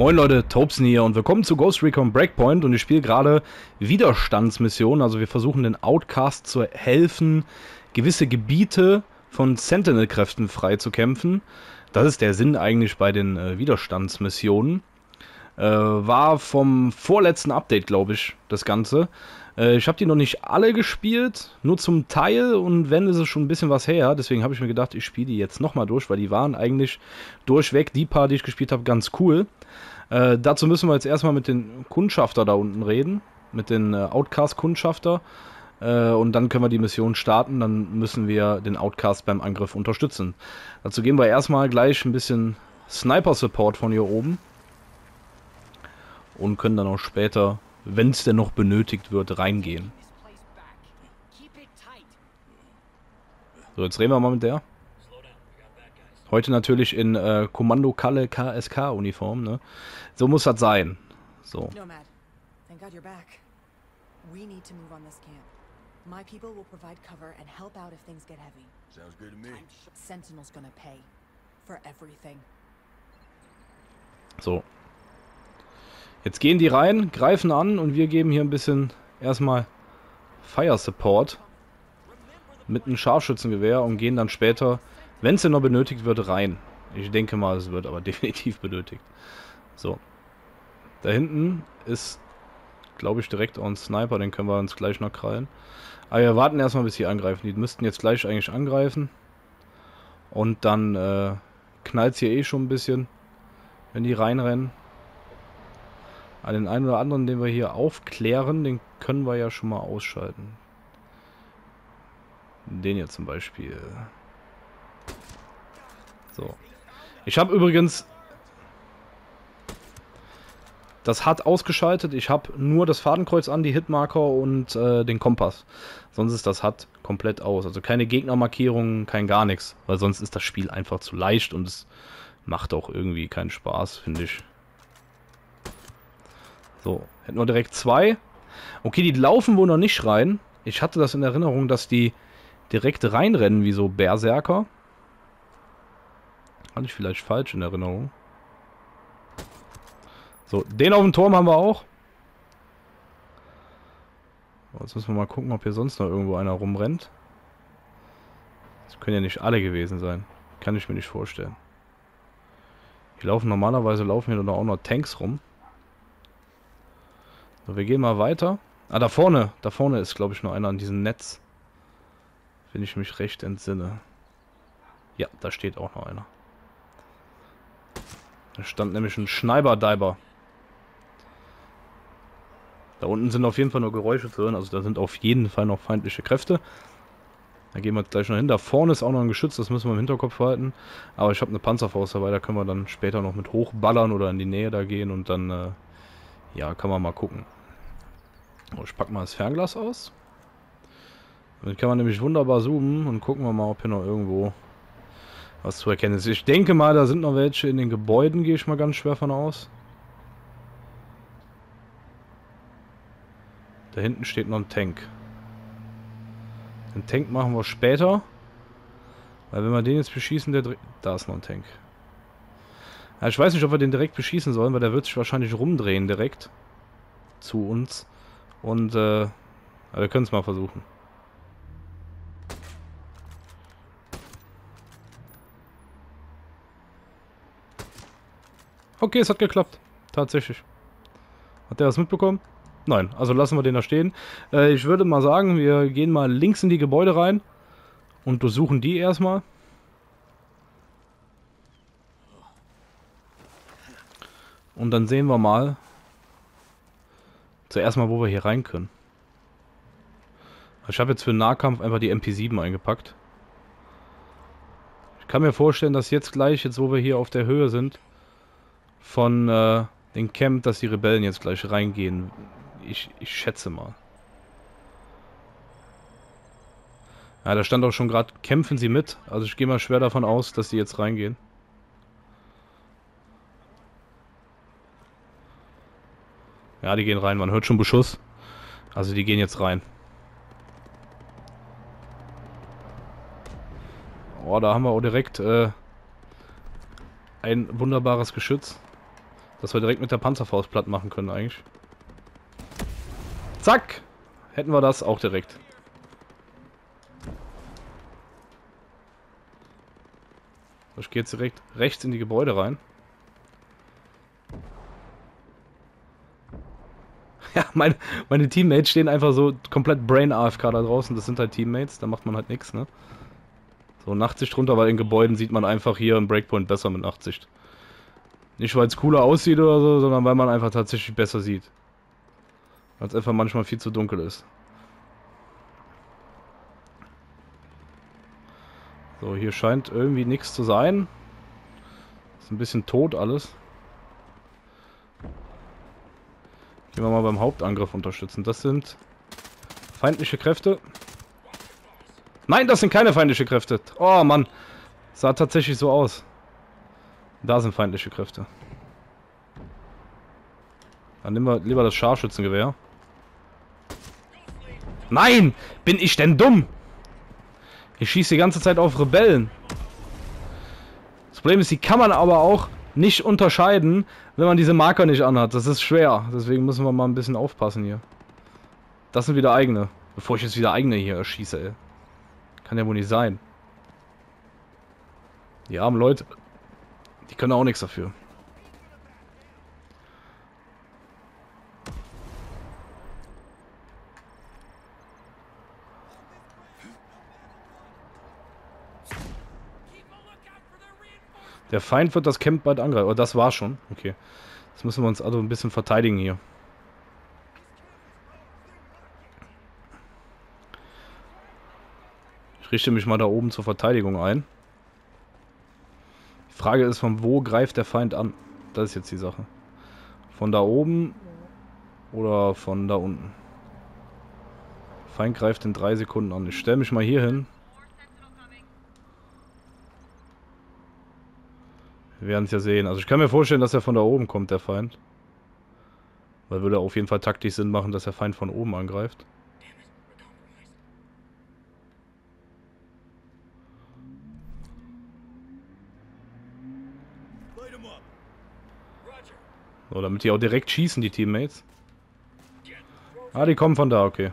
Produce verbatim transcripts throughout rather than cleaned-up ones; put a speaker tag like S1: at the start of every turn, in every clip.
S1: Moin Leute, Taubsen hier und willkommen zu Ghost Recon Breakpoint und ich spiele gerade Widerstandsmissionen, also wir versuchen den Outcast zu helfen, gewisse Gebiete von Sentinel-Kräften frei zu kämpfen. Das ist der Sinn eigentlich bei den äh, Widerstandsmissionen. Äh, war vom vorletzten Update, glaube ich, das Ganze. Äh, ich habe die noch nicht alle gespielt, nur zum Teil, und wenn, ist es schon ein bisschen was her. Deswegen habe ich mir gedacht, ich spiele die jetzt nochmal durch, weil die waren eigentlich durchweg, die paar, die ich gespielt habe, ganz cool. Äh, dazu müssen wir jetzt erstmal mit den Kundschafter da unten reden, mit den äh, Outcast-Kundschafter. Äh, und dann können wir die Mission starten, dann müssen wir den Outcast beim Angriff unterstützen. Dazu geben wir erstmal gleich ein bisschen Sniper-Support von hier oben. Und können dann auch später, wenn es denn noch benötigt wird, reingehen. So, jetzt reden wir mal mit der. Heute natürlich in äh, Kommando Kalle K S K-Uniform, ne? So muss das sein. So.
S2: Nomad, thank God you're back. We need to move on this camp. My people will provide cover and help out if things get heavy.
S3: Sounds good to me.
S2: Sentinel's gonna pay for everything.
S1: So. Jetzt gehen die rein, greifen an und wir geben hier ein bisschen erstmal Fire Support mit einem Scharfschützengewehr und gehen dann später, wenn es denn noch benötigt wird, rein. Ich denke mal, es wird aber definitiv benötigt. So. Da hinten ist, glaube ich, direkt auch ein Sniper, den können wir uns gleich noch krallen. Aber wir warten erstmal, bis sie angreifen. Die müssten jetzt gleich eigentlich angreifen. Und dann äh, knallt es hier eh schon ein bisschen, wenn die reinrennen. Aber den einen oder anderen, den wir hier aufklären, den können wir ja schon mal ausschalten. Den hier zum Beispiel. So. Ich habe übrigens das H U D ausgeschaltet. Ich habe nur das Fadenkreuz an, die Hitmarker und äh, den Kompass. Sonst ist das H U D komplett aus. Also keine Gegnermarkierungen, kein gar nichts. Weil sonst ist das Spiel einfach zu leicht und es macht auch irgendwie keinen Spaß, finde ich. So, hätten wir direkt zwei. Okay, die laufen wohl noch nicht rein. Ich hatte das in Erinnerung, dass die direkt reinrennen wie so Berserker. Hatte ich vielleicht falsch in Erinnerung. So, den auf dem Turm haben wir auch. Jetzt müssen wir mal gucken, ob hier sonst noch irgendwo einer rumrennt. Das können ja nicht alle gewesen sein. Kann ich mir nicht vorstellen. Hier laufen normalerweise laufen hier auch noch Tanks rum. So, wir gehen mal weiter. Ah, da vorne. Da vorne ist, glaube ich, noch einer an diesem Netz. Wenn ich mich recht entsinne. Ja, da steht auch noch einer. Da stand nämlich ein Schneiberdiber. Da unten sind auf jeden Fall nur Geräusche zu hören. Also da sind auf jeden Fall noch feindliche Kräfte. Da gehen wir gleich noch hin. Da vorne ist auch noch ein Geschütz. Das müssen wir im Hinterkopf halten. Aber ich habe eine Panzerfaust dabei. Da können wir dann später noch mit hochballern oder in die Nähe da gehen. Und dann... Äh, ja, kann man mal gucken. Oh, ich packe mal das Fernglas aus. Damit kann man nämlich wunderbar zoomen und gucken wir mal, ob hier noch irgendwo was zu erkennen ist. Ich denke mal, da sind noch welche in den Gebäuden, gehe ich mal ganz schwer von aus. Da hinten steht noch ein Tank. Den Tank machen wir später. Weil wenn wir den jetzt beschießen, der... Da ist noch ein Tank. Ja, ich weiß nicht, ob wir den direkt beschießen sollen, weil der wird sich wahrscheinlich rumdrehen direkt zu uns. Und äh, wir können es mal versuchen. Okay, es hat geklappt. Tatsächlich. Hat der was mitbekommen? Nein, also lassen wir den da stehen. Äh, ich würde mal sagen, wir gehen mal links in die Gebäude rein und durchsuchen die erstmal. Und dann sehen wir mal zuerst mal, wo wir hier rein können. Ich habe jetzt für den Nahkampf einfach die M P sieben eingepackt. Ich kann mir vorstellen, dass jetzt gleich, jetzt wo wir hier auf der Höhe sind, von äh, dem Camp, dass die Rebellen jetzt gleich reingehen. Ich, ich schätze mal. Ja, da stand auch schon gerade, kämpfen sie mit. Also ich gehe mal schwer davon aus, dass sie jetzt reingehen. Ja, die gehen rein. Man hört schon Beschuss. Also die gehen jetzt rein. Oh, da haben wir auch direkt äh, ein wunderbares Geschütz. Dass wir direkt mit der Panzerfaust platt machen können eigentlich. Zack! Hätten wir das auch direkt. Ich gehe jetzt direkt rechts in die Gebäude rein. Ja, meine, meine Teammates stehen einfach so komplett Brain-A F K da draußen. Das sind halt Teammates, da macht man halt nichts, ne? So, Nachtsicht runter, weil in Gebäuden sieht man einfach hier im Breakpoint besser mit Nachtsicht. Nicht, weil es cooler aussieht oder so, sondern weil man einfach tatsächlich besser sieht. Weil es einfach manchmal viel zu dunkel ist. So, hier scheint irgendwie nichts zu sein. Ist ein bisschen tot alles. Gehen wir mal beim Hauptangriff unterstützen. Das sind feindliche Kräfte. Nein, das sind keine feindliche Kräfte. Oh Mann, sah tatsächlich so aus. Da sind feindliche Kräfte. Dann nehmen wir lieber das Scharfschützengewehr. Nein! Bin ich denn dumm? Ich schieße die ganze Zeit auf Rebellen. Das Problem ist, die kann man aber auch nicht unterscheiden, wenn man diese Marker nicht anhat. Das ist schwer. Deswegen müssen wir mal ein bisschen aufpassen hier. Das sind wieder eigene. Bevor ich jetzt wieder eigene hier erschieße, ey. Kann ja wohl nicht sein. Die armen Leute, die können auch nichts dafür. Der Feind wird das Camp bald angreifen. Oh, das war schon. Okay. Jetzt müssen wir uns also ein bisschen verteidigen hier. Ich richte mich mal da oben zur Verteidigung ein. Die Frage ist, von wo greift der Feind an? Das ist jetzt die Sache. Von da oben oder von da unten? Der Feind greift in drei Sekunden an. Ich stelle mich mal hier hin. Wir werden es ja sehen. Also ich kann mir vorstellen, dass er von da oben kommt, der Feind. Weil würde auf jeden Fall taktisch Sinn machen, dass der Feind von oben angreift. So, damit die auch direkt schießen, die Teammates. Ah, die kommen von da, okay.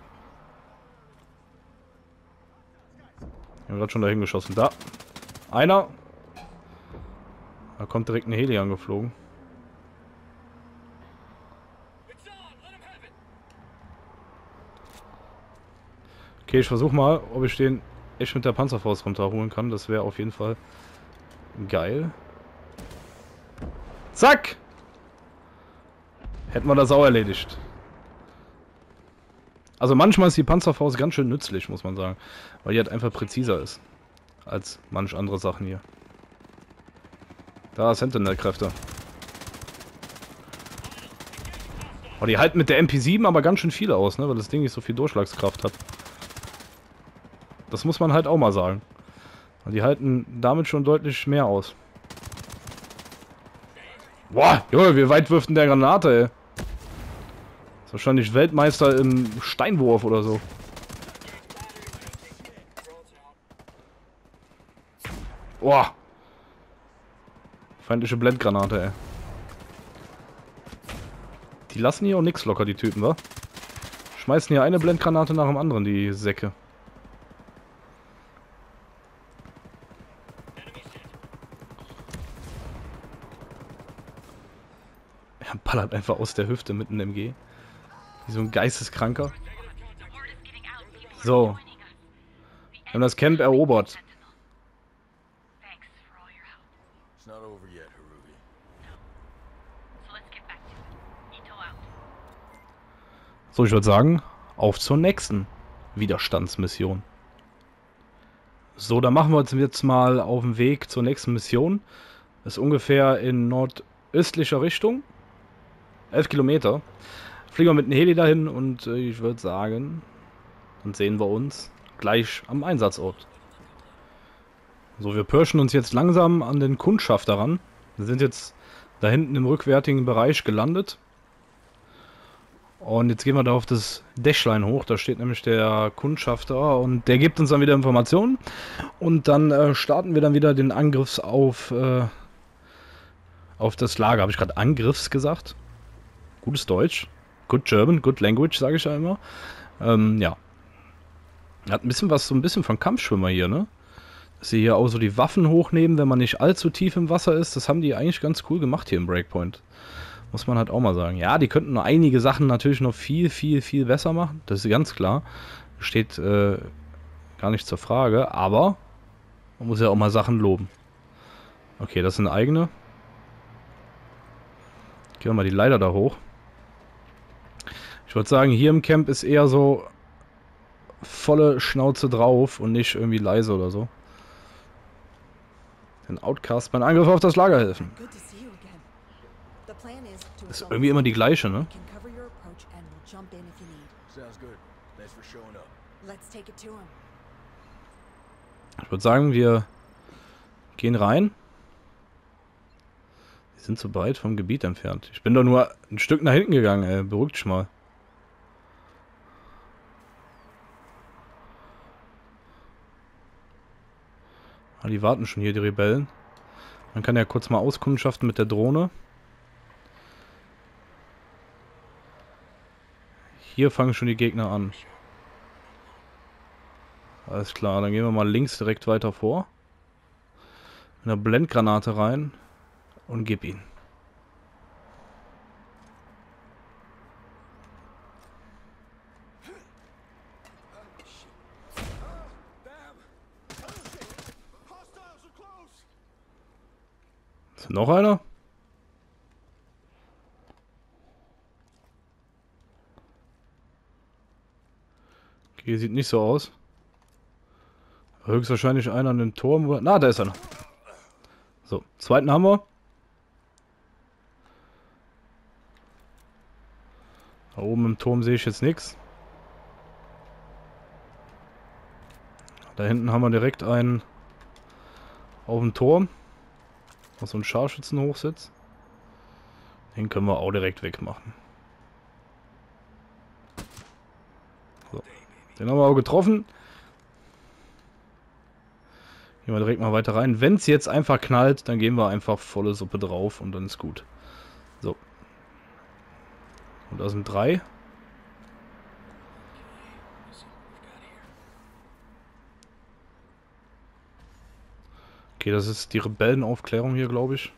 S1: Wir haben gerade schon dahin geschossen. Da. Einer. Da kommt direkt ein Heli angeflogen. Okay, ich versuche mal, ob ich den echt mit der Panzerfaust runterholen kann. Das wäre auf jeden Fall geil. Zack! Hätten wir das auch erledigt. Also manchmal ist die Panzerfaust ganz schön nützlich, muss man sagen. Weil die halt einfach präziser ist. Als manch andere Sachen hier. Da Sentinel-Kräfte. Oh, die halten mit der M P sieben aber ganz schön viel aus, ne? Weil das Ding nicht so viel Durchschlagskraft hat. Das muss man halt auch mal sagen. Und die halten damit schon deutlich mehr aus. Boah, Junge, wie weit wirft denn der Granate, ey? Ist wahrscheinlich Weltmeister im Steinwurf oder so. Boah. Feindliche Blendgranate, ey. Die lassen hier auch nichts locker, die Typen, wa? Schmeißen hier eine Blendgranate nach dem anderen, die Säcke. Er ballert einfach aus der Hüfte mit einem M G. Wie so ein Geisteskranker. So. Wir haben das Camp erobert. So, ich würde sagen, auf zur nächsten Widerstandsmission. So, dann machen wir uns jetzt mal auf den Weg zur nächsten Mission. Das ist ungefähr in nordöstlicher Richtung. elf Kilometer. Fliegen wir mit einem Heli dahin und äh, ich würde sagen, dann sehen wir uns gleich am Einsatzort. So, wir pirschen uns jetzt langsam an den Kundschafter ran. Wir sind jetzt da hinten im rückwärtigen Bereich gelandet. Und jetzt gehen wir da auf das Dächlein hoch, da steht nämlich der Kundschafter und der gibt uns dann wieder Informationen. Und dann äh, starten wir dann wieder den Angriffs auf, äh, auf das Lager. Habe ich gerade Angriffs gesagt? Gutes Deutsch. Good German, good language, sage ich ja immer. Ähm, ja. Hat ein bisschen was, so ein bisschen von Kampfschwimmer hier, ne? Dass sie hier auch so die Waffen hochnehmen, wenn man nicht allzu tief im Wasser ist. Das haben die eigentlich ganz cool gemacht hier im Breakpoint. Muss man halt auch mal sagen. Ja, die könnten noch einige Sachen natürlich noch viel, viel, viel besser machen. Das ist ganz klar. Steht äh, gar nicht zur Frage. Aber man muss ja auch mal Sachen loben. Okay, das sind eigene. Gehen wir mal die Leiter da hoch. Ich würde sagen, hier im Camp ist eher so volle Schnauze drauf und nicht irgendwie leise oder so. Den Outcast beim Angriff auf das Lager helfen. Ist irgendwie immer die gleiche, ne? Ich würde sagen, wir gehen rein. Die sind zu weit vom Gebiet entfernt. Ich bin doch nur ein Stück nach hinten gegangen, ey. Beruhigt dich mal. Ah, die warten schon hier, die Rebellen. Man kann ja kurz mal auskundschaften mit der Drohne. Hier fangen schon die Gegner an. Alles klar, dann gehen wir mal links direkt weiter vor. Mit einer Blendgranate rein und gib ihn. Ist noch einer? Okay, sieht nicht so aus. Höchstwahrscheinlich einer an dem Turm. Na, da ist einer. So, zweiten haben wir. Da oben im Turm sehe ich jetzt nichts. Da hinten haben wir direkt einen auf dem Turm. Noch so ein Scharfschützenhochsitz. Den können wir auch direkt wegmachen. So. Den haben wir auch getroffen. Gehen wir direkt mal weiter rein. Wenn es jetzt einfach knallt, dann gehen wir einfach volle Suppe drauf und dann ist gut. So. Und da sind drei. Okay, das ist die Rebellenaufklärung hier, glaube ich.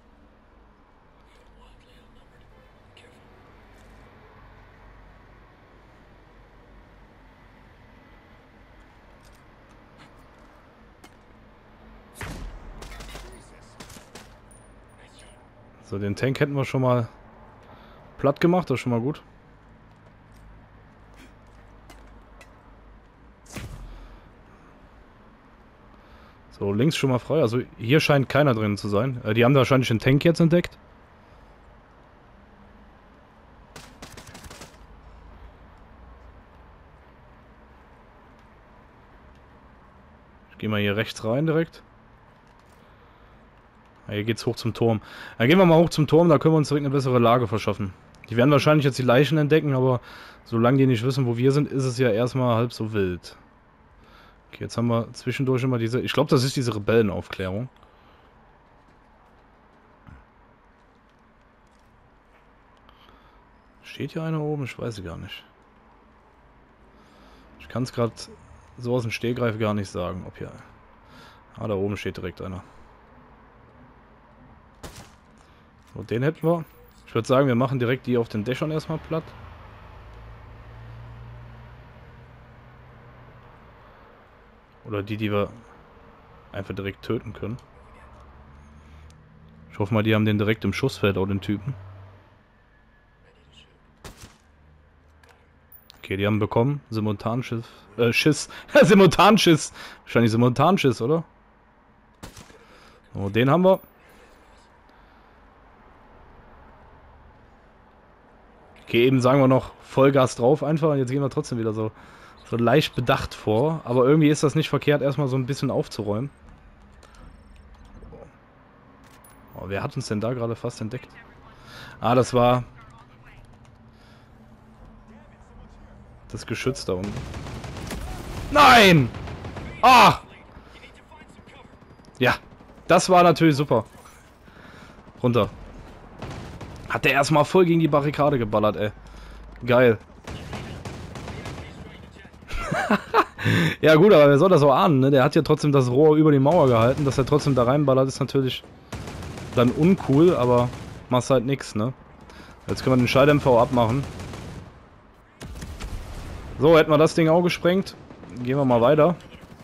S1: So, den Tank hätten wir schon mal platt gemacht, das ist schon mal gut. So, links schon mal frei. Also hier scheint keiner drin zu sein. Äh, die haben da wahrscheinlich den Tank jetzt entdeckt. Ich gehe mal hier rechts rein direkt. Ja, hier geht's hoch zum Turm. Dann gehen wir mal hoch zum Turm, da können wir uns direkt eine bessere Lage verschaffen. Die werden wahrscheinlich jetzt die Leichen entdecken, aber solange die nicht wissen, wo wir sind, ist es ja erstmal halb so wild. Okay, jetzt haben wir zwischendurch immer diese... Ich glaube, das ist diese Rebellenaufklärung. Steht hier einer oben? Ich weiß es gar nicht. Ich kann es gerade so aus dem Stehgreif gar nicht sagen, ob hier... Ah, da oben steht direkt einer. So, den hätten wir. Ich würde sagen, wir machen direkt die auf den Dächern erstmal platt. Oder die, die wir einfach direkt töten können. Ich hoffe mal, die haben den direkt im Schussfeld, auch den Typen. Okay, die haben bekommen. Simultanschiss. Äh, Schiss. Simultanschiss. Wahrscheinlich Simultanschiss, oder? So, den haben wir. Okay, eben sagen wir noch Vollgas drauf einfach. Jetzt gehen wir trotzdem wieder so, so leicht bedacht vor. Aber irgendwie ist das nicht verkehrt, erstmal so ein bisschen aufzuräumen. Oh, wer hat uns denn da gerade fast entdeckt? Ah, das war das Geschütz da unten. Nein! Ah! Ja, das war natürlich super. Runter. Hat der erstmal voll gegen die Barrikade geballert, ey. Geil. Ja gut, aber wer soll das auch ahnen, ne? Der hat ja trotzdem das Rohr über die Mauer gehalten. Dass er trotzdem da reinballert, ist natürlich dann uncool, aber machst halt nix, ne? Jetzt können wir den Schalldämpfer auch abmachen. So, hätten wir das Ding auch gesprengt. Gehen wir mal weiter.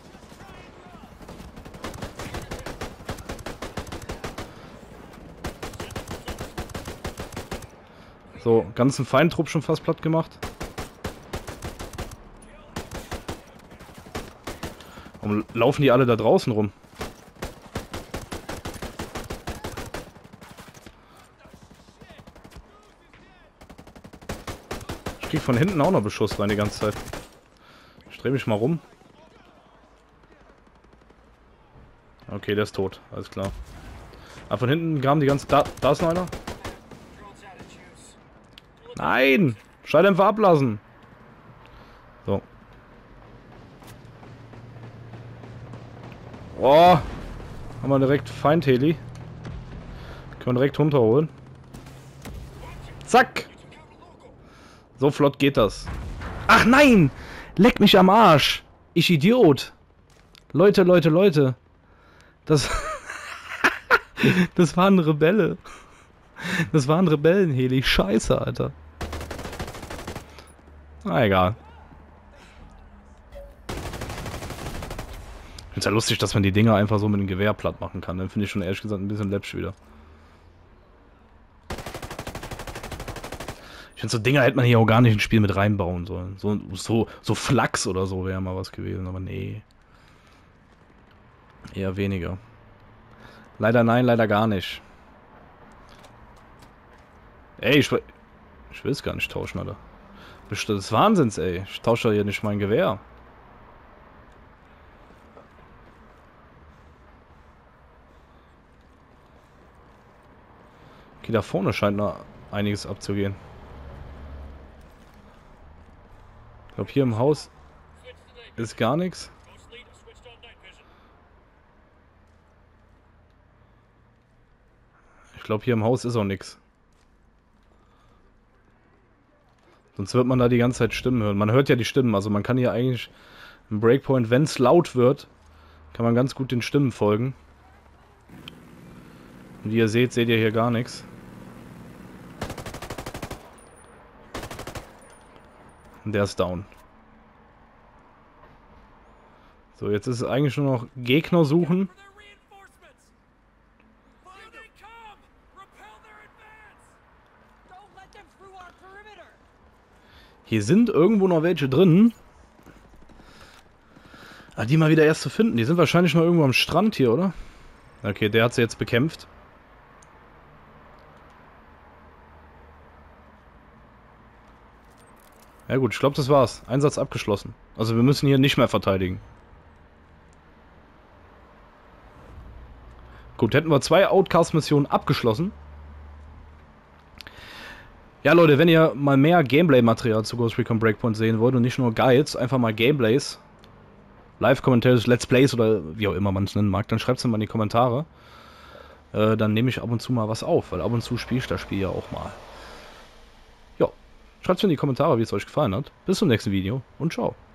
S1: So, ganzen Feindtrupp schon fast platt gemacht. Warum laufen die alle da draußen rum? Ich krieg von hinten auch noch Beschuss rein die ganze Zeit. Ich dreh mich mal rum. Okay, der ist tot. Alles klar. Aber von hinten kam die ganze... Da, da ist noch einer. Nein! Schalldämpfer ablassen! So. Oh! Haben wir direkt Feindheli. Können wir direkt runterholen. Zack! So flott geht das. Ach nein! Leck mich am Arsch! Ich Idiot! Leute, Leute, Leute! Das... das waren Rebelle. Das waren Rebellenheli. Scheiße, Alter. Na egal. Ich find's ja lustig, dass man die Dinger einfach so mit dem Gewehr platt machen kann. Dann finde ich schon ehrlich gesagt ein bisschen läppsch wieder. Ich finde, so Dinger hätte man hier auch gar nicht ins Spiel mit reinbauen sollen. So, so, so Flachs oder so wäre mal was gewesen, aber nee. Eher weniger. Leider nein, leider gar nicht. Ey, ich, ich will es gar nicht tauschen, Alter. Das ist Wahnsinns, ey. Ich tausche doch hier nicht mein Gewehr. Okay, da vorne scheint noch einiges abzugehen. Ich glaube, hier im Haus ist gar nichts. Ich glaube, hier im Haus ist auch nichts. Sonst wird man da die ganze Zeit Stimmen hören. Man hört ja die Stimmen, also man kann hier eigentlich im Breakpoint, wenn es laut wird, kann man ganz gut den Stimmen folgen. Und wie ihr seht, seht ihr hier gar nichts. Und der ist down. So, jetzt ist es eigentlich nur noch Gegner suchen. Hier sind irgendwo noch welche drin. Ah, die mal wieder erst zu finden. Die sind wahrscheinlich noch irgendwo am Strand hier, oder? Okay, der hat sie jetzt bekämpft. Ja gut, ich glaube, das war's. Einsatz abgeschlossen. Also wir müssen hier nicht mehr verteidigen. Gut, hätten wir zwei Outcast-Missionen abgeschlossen. Ja Leute, wenn ihr mal mehr Gameplay-Material zu Ghost Recon Breakpoint sehen wollt und nicht nur Guides, einfach mal Gameplays, Live-Commentaries, Let's Plays oder wie auch immer man es nennen mag, dann schreibt es mal in die Kommentare. Äh, dann nehme ich ab und zu mal was auf, weil ab und zu spiele ich das Spiel ja auch mal. Ja, schreibt es in die Kommentare, wie es euch gefallen hat. Bis zum nächsten Video und ciao.